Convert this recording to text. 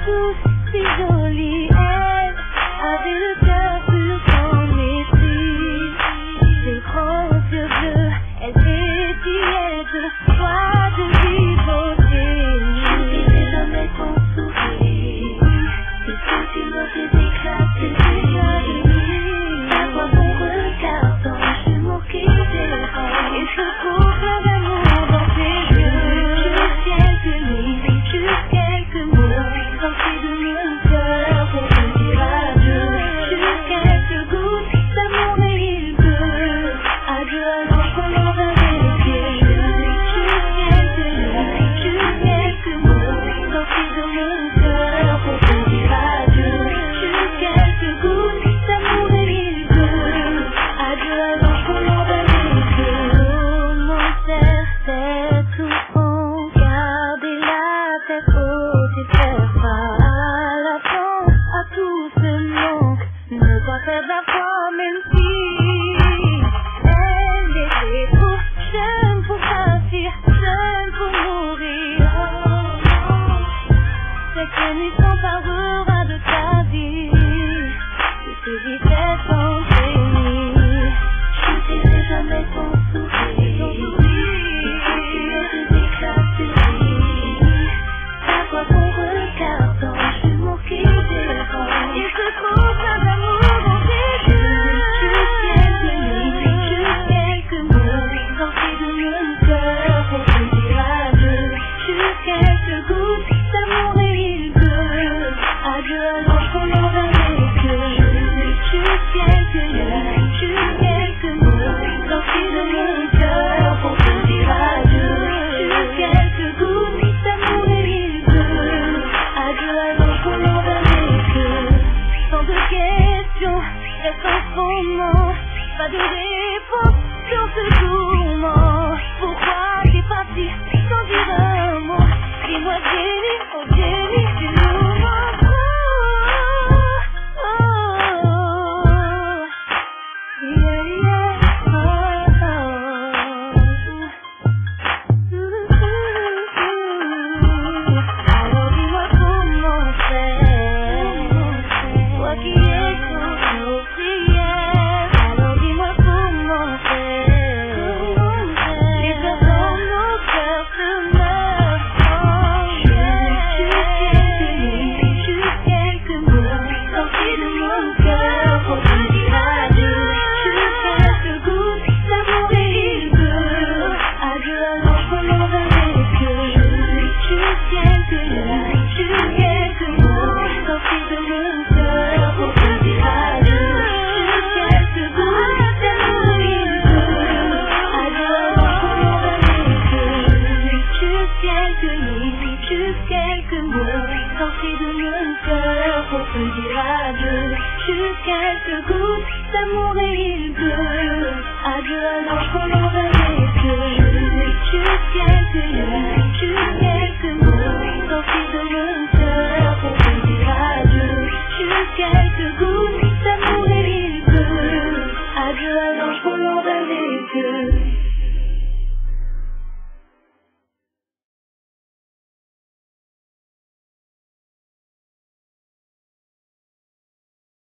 tous si jolie. Elle avait le cœur sur son esprit, ses grands yeux bleus, elle pétillait de joie, de vivauté. J'oublierai jamais ton sourire, et quand tu me fais éclater tes yeux, à quoi ton regard dans l'humour qui dérange, et je trouve l'amour dans tes yeux. Juste quelques lignes, juste quelques mots, sortis de mon cœur pour te dire adieu. Juste quelques gouttes d'amour et il pleut. Adieu alors qu'on en va vérifier. Juste quelques lignes, juste quelques mots, sortis de mon cœur pour te dire adieu. Juste quelques gouttes d'amour et il pleut. Adieu alors qu'on en va vérifier. Comment faire tout en garder la tête haute et faire face à la fin, à tout ce manque, ne pas perdre la foi même si elle était trop jeune pour partir, jeune pour mourir. Cette nuit s'emparera de ta vie, de tes vitesses enchaînées. Je ne verrai jamais ton sourire, tu me fais éclater. À quoi ton regard dans l'humour qui dérange, il se trouve plein d'amour dans tes yeux. Juste quelques lignes, juste quelques mots, sortis de mon cœur pour te dire adieu. Juste quelques gouttes d'amour et il pleut. Adieu alors qu'on en va vérifier. Juste quelques lignes, juste quelques mots, sortis de mon cœur pour te dire adieu. Juste quelques gouttes d'amour et il pleut. Adieu alors qu'on en va vérifier. Sans de questions, reste en ce moment, pas de réponse sur ce tourment. Pourquoi t'es parti sans dire un mot? Dis-moi Jenny, oh Jenny, dis-nous mon alors dis-moi comment faire, toi qui es sous nos prières. Alors dis-moi comment faire, les peurs dans nos cœurs se meurent. Juste quelques mots, sortis de mon cœur pour te dire adieu. Juste quelques gouttes d'amour et il pleut. Adieu alors qu'on en va vérifier. Juste quelques lignes, juste quelques mots, sortis de mon cœur pour te dire adieu. Juste quelques gouttes d'amour et il pleut. Adieu alors qu'on en va vérifier. Juste quelques lignes, juste quelques mots, sortis de mon cœur pour te dire adieu. Juste quelques gouttes d'amour et il pleut. Adieu alors qu'on en va vérifier. Juste quelques lignes, juste